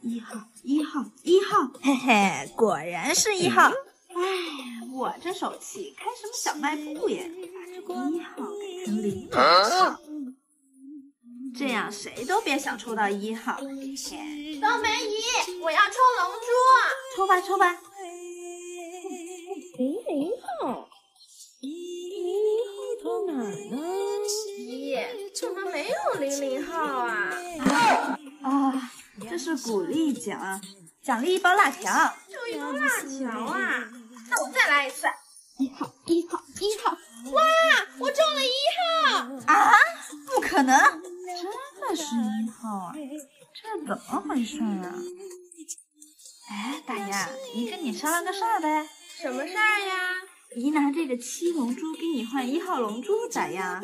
一号，嘿嘿，果然是1号。 哎，我这手气开什么小卖部呀？把这个1号改成0号，这样谁都别想抽到1号。嘿嘿， 冬梅姨，我要抽龙珠， 抽吧抽吧。 00号，00号到哪儿呢？姨，怎么没有00号啊？ 啊，这是鼓励奖，奖励1包辣条。 就1包辣条啊？那我再来一次。 1号， 哇，我中了1号！ 啊，不可能，真的是1号啊？这怎么回事啊？哎，大丫，姨跟你商量个事儿呗。 什么事儿呀？ 姨拿这个7龙珠给你换1号龙珠，咋样？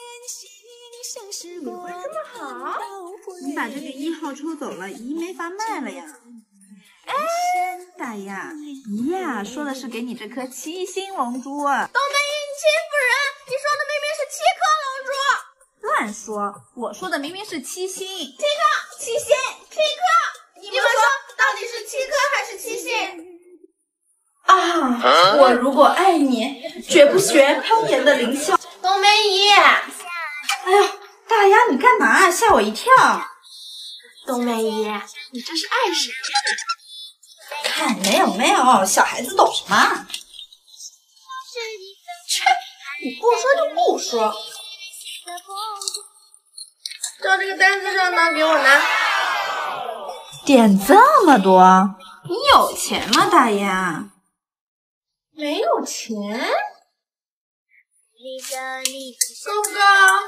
你会这么好？ 你把这个1号抽走了，姨没法卖了呀。哎，大丫，姨呀说的是给你这颗7星龙珠。 冬梅姨，你欺负人！你说的明明是7颗龙珠。 乱说，我说的明明是7星。 7颗，7星，7颗！你们说到底是7颗还是7星？ 啊！我如果爱你，绝不学攀岩的凌霄。 冬梅姨， 哎呦，大丫你干嘛？吓我一跳！ 冬梅姨，你这是爱谁呀？ 看，没有，小孩子懂什么？ 切，你不说就不说。照这个单子上的，给我拿。 点这么多，你有钱吗，大丫？ 没有钱，够不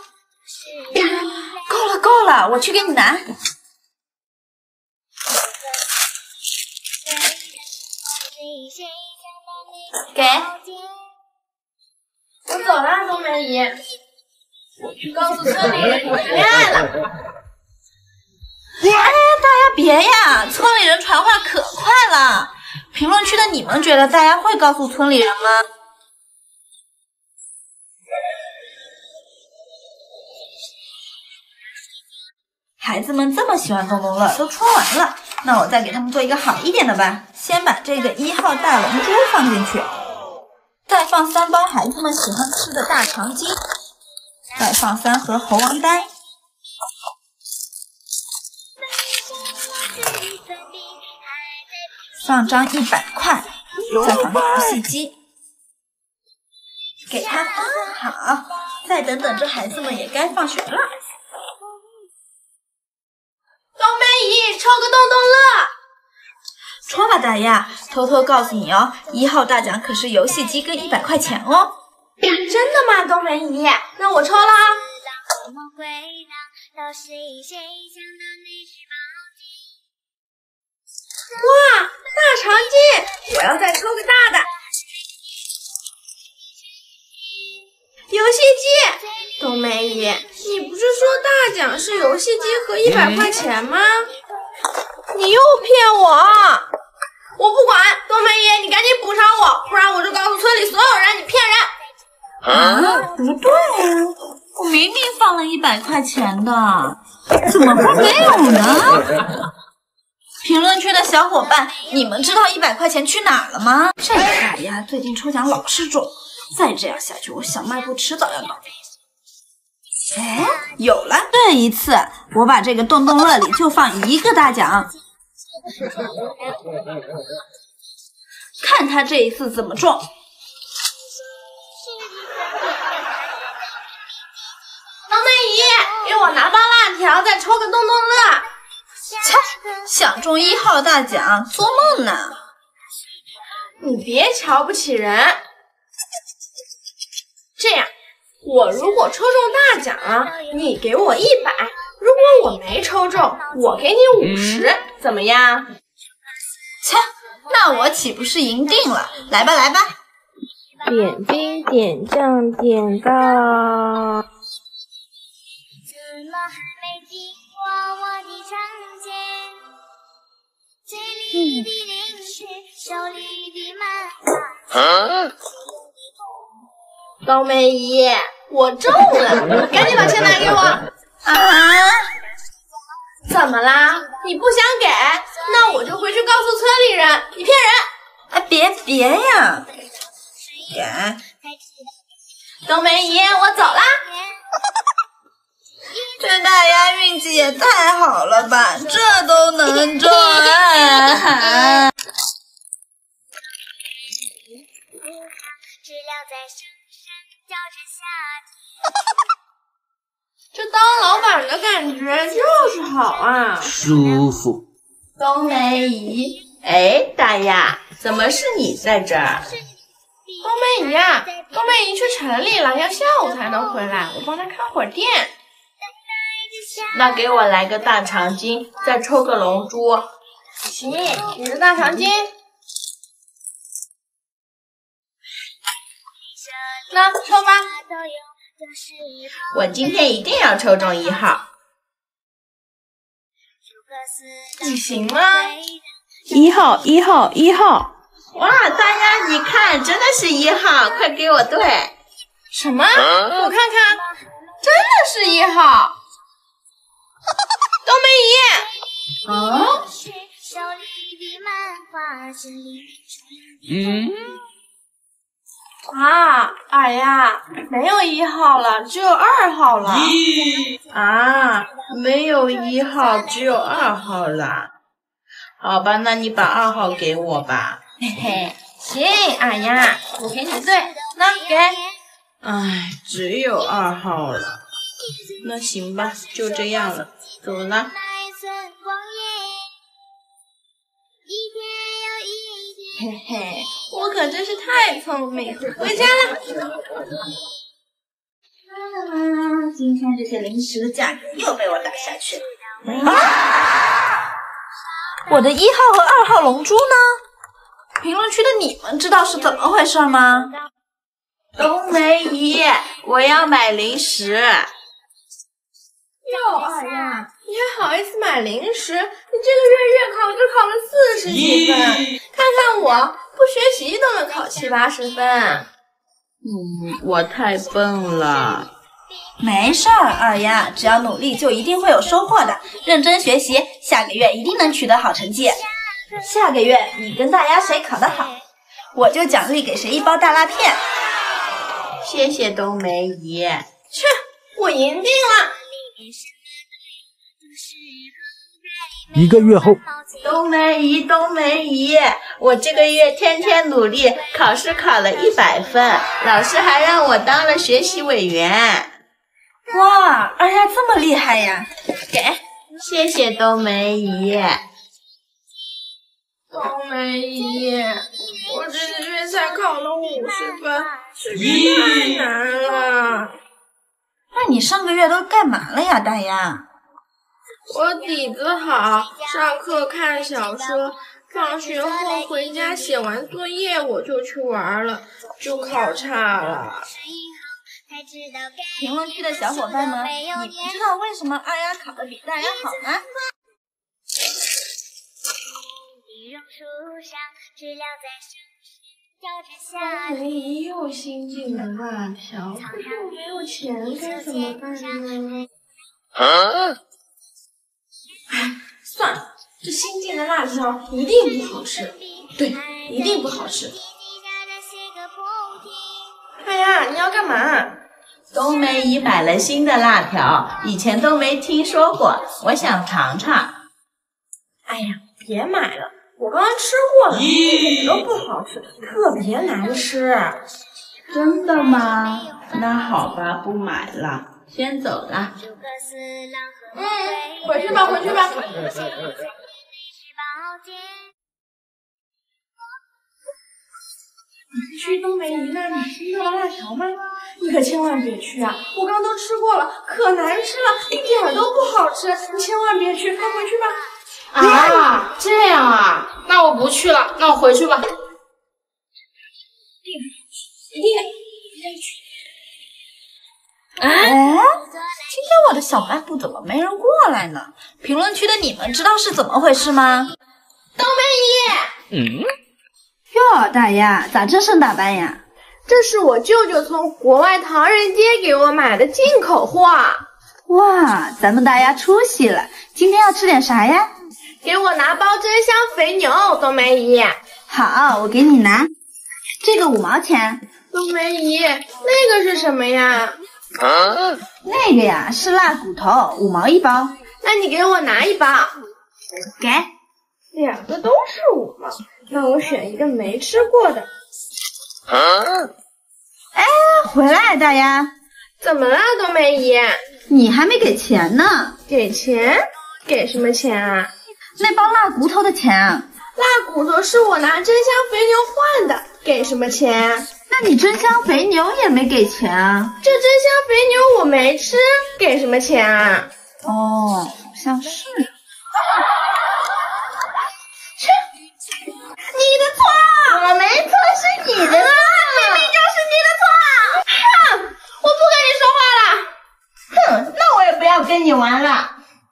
够？ 够了，我去给你拿。给。 我走了，冬梅姨。我去告诉村里我谈恋爱了。 哎呀，大丫别呀！村里人传话可快了。评论区的你们觉得大家会告诉村里人吗？孩子们这么喜欢东东乐，都戳完了，那我再给他们做一个好一点的吧。先把这个1号大龙珠放进去，再放3包孩子们喜欢吃的大肠筋，再放3盒猴王丹。放张100块，再放个游戏机，给他放好。再等等，这孩子们也该放学了。 冬梅姨，抽个东东乐。 戳吧，大丫，偷偷告诉你哦，1号大奖可是游戏机跟100块钱哦。 真的吗，冬梅姨？那我抽了啊。哇，大肠筋！我要再抽个大的。游戏机，冬梅姨，你不是说大奖是游戏机和100块钱吗？你又骗我！我不管，冬梅姨，你赶紧补偿我，不然我就告诉村里所有人你骗人。 啊，不对啊，我明明放了100块钱的，怎么会没有呢？评论区的小伙伴，你们知道100块钱去哪儿了吗？这个大丫最近抽奖老是中，再这样下去，我小卖部迟早要倒闭。哎，有了！这一次我把这个洞洞乐里就放1个大奖，看他这一次怎么中。 冬梅姨，给我拿包辣条，再抽个洞洞乐。 切，想中1号大奖，做梦呢！ 你别瞧不起人。这样，我如果抽中大奖了，你给我100；如果我没抽中，我给你50，怎么样？ 切，那我岂不是赢定了？来吧，来吧！ 点兵点将点到。冬梅姨，我中了，赶紧把钱拿给我！ 啊？ 怎么啦？你不想给？ 我就回去告诉村里人，你骗人！ 哎，别呀！给。 冬梅姨，我走啦。 这大丫运气也太好了吧，这都能中！ 这当老板的感觉就是好啊， 舒服。 冬梅姨， 哎，大丫，怎么是你在这儿？ 冬梅姨啊，冬梅姨去城里了，要下午才能回来，我帮她看会儿店。 那给我来个大长今，再抽个龙珠。 行，你的大长今。那抽吧。 我今天一定要抽中1号。 你行吗 ？1号，1号，1号！ 哇，大丫，你看，真的是1号，快给我对。 什么？我看看，真的是1号。冬梅姨。 啊？ 啊，二丫，没有1号了，只有2号了。 啊，没有1号，只有2号了。好吧，那你把2号给我吧。 嘿嘿，行，二丫，我给你对，那给。 唉，只有2号了。那行吧，就这样了，走了。 嘿嘿，我可真是太聪明，回家了。 今天这些零食的价格又被我打下去了。我的1号和2号龙珠呢？评论区的你们知道是怎么回事吗？ 冬梅姨，我要买零食。 哟，二丫，你还好意思买零食？你这个月月考就考了40几分，看看我，不学习都能考70、80分。 我太笨了。 没事儿，二丫，只要努力就一定会有收获的。认真学习，下个月一定能取得好成绩。下个月你跟大丫谁考得好，我就奖励给谁1包大辣片。 谢谢冬梅姨。 去，我赢定了。 1个月后， 冬梅姨，冬梅姨，我这个月天天努力，考试考了100分，老师还让我当了学习委员。 哇，二丫这么厉害呀！给， 谢谢冬梅姨。 冬梅姨，我这个月才考了50分，这个太难了。 那你上个月都干嘛了呀，大丫？ 我底子好，上课看小说，放学后回家写完作业我就去玩了，就考差了。 评论区的小伙伴们，你们知道为什么二丫考得比大丫好吗？ 冬梅姨又新进了辣条，可是我没有钱，该怎么办呢？算了，这新进的辣条一定不好吃，对，一定不好吃。二丫，你要干嘛？ 冬梅姨摆了新的辣条，以前都没听说过，我想尝尝。 哎呀，别买了，我刚刚吃过了，一点都不好吃，特别难吃。 真的吗？那好吧，不买了，先走了。 回去吧，回去吧。去冬梅姨那里吃热辣条吗？你可千万别去啊！我刚都吃过了，可难吃了，一点都不好吃，你千万别去，快回去吧。 啊，这样啊，那我不去了，那我回去吧。 一定去。 哎，今天我的小卖部怎么没人过来呢？评论区的你们知道是怎么回事吗？ 冬梅姨， 哟，大丫，咋这身打扮呀？ 这是我舅舅从国外唐人街给我买的进口货。 哇，咱们大丫出息了，今天要吃点啥呀？ 给我拿包真香肥牛，冬梅姨。 好，我给你拿。这个5毛钱。 冬梅姨，那个是什么呀？ 那个呀是腊骨头，5毛一包。 那你给我拿1包。 给。 2个都是5毛，那我选一个没吃过的。 哎，回来，大丫。 怎么了，冬梅姨？ 你还没给钱呢。 给钱？给什么钱啊？ 那包腊骨头的钱。 腊骨头是我拿真香肥牛换的，给什么钱？ 那你真香肥牛也没给钱啊？ 这真香肥牛我没吃，给什么钱啊？ 哦，好像是。 你的错！ 我没错，是你的错， 明明就是你的错！哼，我不跟你说话了。 哼，那我也不要跟你玩了。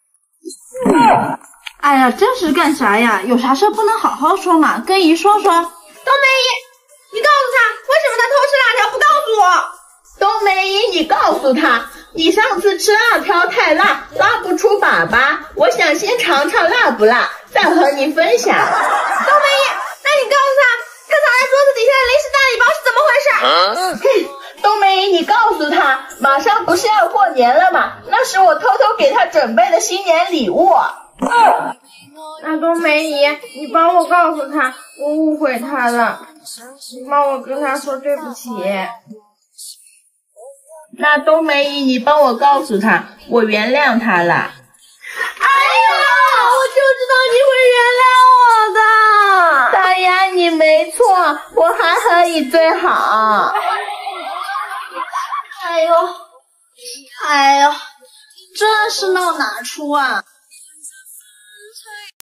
哎呀，这是干啥呀？有啥事不能好好说嘛？跟姨说说。 冬梅姨，你告诉他为什么他偷吃辣条不告诉我。 冬梅姨，你告诉他，你上次吃辣条太辣，拉不出粑粑，我想先尝尝辣不辣，再和你分享。 冬梅姨，那你告诉他，他藏在桌子底下的零食大礼包是怎么回事？ 冬梅姨，你告诉他，马上不是要过年了吗？那是我偷偷给他准备的新年礼物。 那冬梅姨，你帮我告诉他，我误会他了，你帮我跟他说对不起。 那冬梅姨，你帮我告诉他，我原谅他了。 哎呀，我就知道你会原谅我的。 大丫，你没错，我还和你最好。 哎呦，这是闹哪出啊？